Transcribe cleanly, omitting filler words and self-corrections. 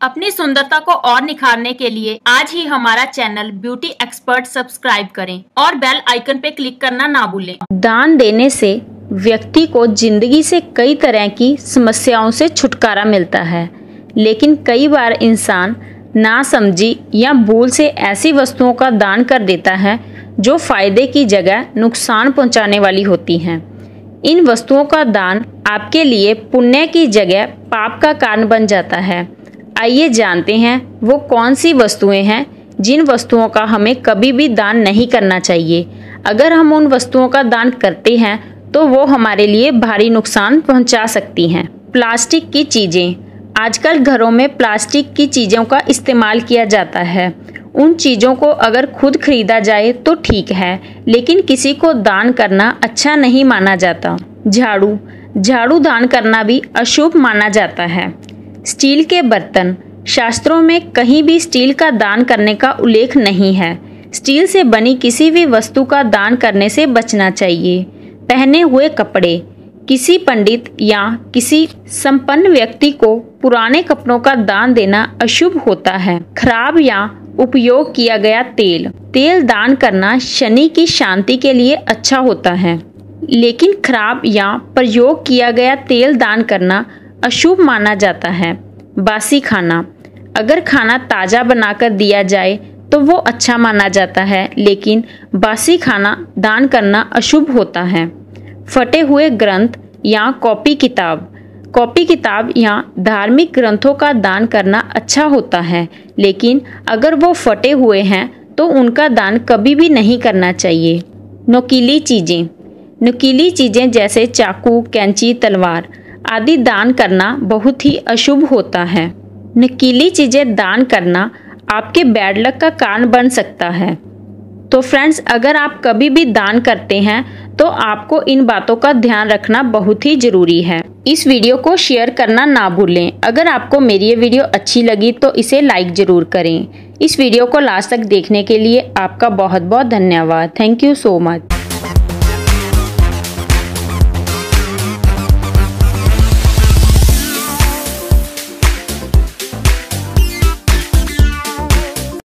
अपनी सुंदरता को और निखारने के लिए आज ही हमारा चैनल ब्यूटी एक्सपर्ट सब्सक्राइब करें और बेल आइकन पे क्लिक करना ना भूलें। दान देने से व्यक्ति को जिंदगी से कई तरह की समस्याओं से छुटकारा मिलता है, लेकिन कई बार इंसान नासमझी या भूल से ऐसी वस्तुओं का दान कर देता है जो फायदे की जगह नुकसान पहुंचाने वाली होती हैं। इन वस्तुओं का दान आपके लिए पुण्य की जगह पाप का कारण बन जाता है। आइए जानते हैं वो कौन सी वस्तुएं हैं जिन वस्तुओं का हमें कभी भी दान नहीं करना चाहिए। अगर हम उन वस्तुओं का दान करते हैं तो वो हमारे लिए भारी नुकसान पहुंचा सकती हैं। प्लास्टिक की चीज़ें। आजकल घरों में प्लास्टिक की चीज़ों का इस्तेमाल किया जाता है। उन चीज़ों को अगर खुद खरीदा जाए तो ठीक है, लेकिन किसी को दान करना अच्छा नहीं माना जाता। झाड़ू दान करना भी अशुभ माना जाता है। स्टील के बर्तन। शास्त्रों में कहीं भी स्टील का दान करने का उल्लेख नहीं है। स्टील से बनी किसी भी वस्तु का दान करने से बचना चाहिए। पहने हुए कपड़े। किसी पंडित या किसी संपन्न व्यक्ति को पुराने कपड़ों का दान देना अशुभ होता है। खराब या उपयोग किया गया तेल दान करना शनि की शांति के लिए अच्छा होता है, लेकिन खराब या प्रयोग किया गया तेल दान करना अशुभ माना जाता है। बासी खाना। अगर खाना ताज़ा बनाकर दिया जाए तो वो अच्छा माना जाता है, लेकिन बासी खाना दान करना अशुभ होता है। फटे हुए ग्रंथ या कॉपी किताब या धार्मिक ग्रंथों का दान करना अच्छा होता है, लेकिन अगर वो फटे हुए हैं तो उनका दान कभी भी नहीं करना चाहिए। नुकीली चीज़ें जैसे चाकू, कैंची, तलवार आदि दान करना बहुत ही अशुभ होता है। नुकीली चीज़ें दान करना आपके बैड लक का कारण बन सकता है। तो फ्रेंड्स, अगर आप कभी भी दान करते हैं तो आपको इन बातों का ध्यान रखना बहुत ही ज़रूरी है। इस वीडियो को शेयर करना ना भूलें। अगर आपको मेरी ये वीडियो अच्छी लगी तो इसे लाइक ज़रूर करें। इस वीडियो को लास्ट तक देखने के लिए आपका बहुत बहुत धन्यवाद। Thank you so much.